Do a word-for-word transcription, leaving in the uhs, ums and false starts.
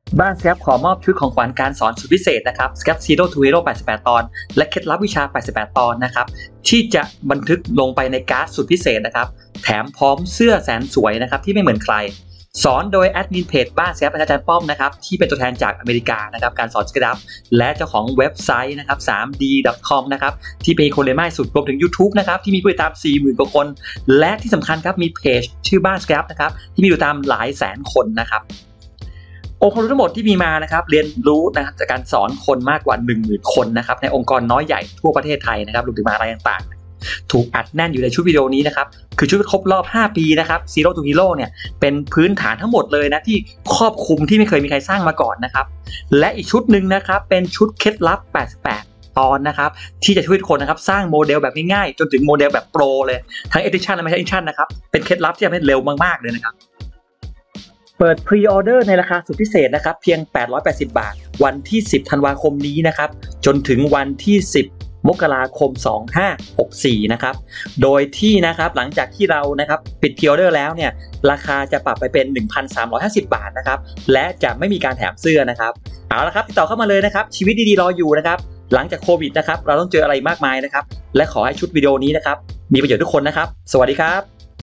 บ้าน Scrap ขอมอบชุดของขวัญการสอนสุดพิเศษนะครับ Scrap Zero to Hero แปดสิบแปด ตอนและเคล็ดลับวิชาแปดสิบแปดตอนนะครับที่จะบันทึกลงไปในการ์ดสุดพิเศษนะครับแถมพร้อมเสื้อแสนสวยนะครับที่ไม่เหมือนใครสอนโดยแอดมินเพจบ้าน Scrap อาจารย์ป้อมนะครับที่เป็นตัวแทนจากอเมริกานะครับการสอน Scrap และเจ้าของเว็บไซต์นะครับ ทรีดี ดอท คอม นะครับที่เป็นคนเรียนมากที่สุดรวมถึง YouTube นะครับที่มีผู้ติดตาม สี่หมื่น กว่าคนและที่สำคัญครับมีเพจชื่อบ้าน Scrap นะครับที่มีผู้ติดตามหลายแสนคนนะครับองค์ความรู้ทั้งหมดที่มีมานะครับเรียนรู้นะครับจากการสอนคนมากกว่า หนึ่งหมื่น คนนะครับในองค์กรน้อยใหญ่ทั่วประเทศไทยนะครับรวมถึงมหาลัยต่างๆถูกอัดแน่นอยู่ในชุดวิดีโอนี้นะครับคือชุดครบรอบห้าปีนะครับ Zero to Hero เนี่ยเป็นพื้นฐานทั้งหมดเลยนะที่ครอบคลุมที่ไม่เคยมีใครสร้างมาก่อนนะครับและอีกชุดหนึ่งนะครับเป็นชุดเคล็ดลับแปดสิบแปดตอนนะครับที่จะช่วยทุกคนนะครับสร้างโมเดลแบบง่ายๆจนถึงโมเดลแบบโปรเลยทั้ง Edition และไม่ใช่ Edition นะครับเป็นเคล็ดลับที่ทำให้เร็วมากๆเลยนะครับเปิดพรีออเดอร์ในราคาสุดพิเศษนะครับเพียงแปดร้อยแปดสิบบาทวันที่สิบธันวาคมนี้นะครับจนถึงวันที่สิบมกราคมสองพันห้าร้อยหกสิบสี่นะครับโดยที่นะครับหลังจากที่เรานะครับปิดพรีออเดอร์แล้วเนี่ยราคาจะปรับไปเป็น หนึ่งพันสามร้อยห้าสิบบาทนะครับและจะไม่มีการแถมเสื้อนะครับเอาละครับติดต่อเข้ามาเลยนะครับชีวิตดีๆรออยู่นะครับหลังจากโควิดนะครับเราต้องเจออะไรมากมายนะครับและขอให้ชุดวิดีโอนี้นะครับมีประโยชน์ทุกคนนะครับสวัสดีครับ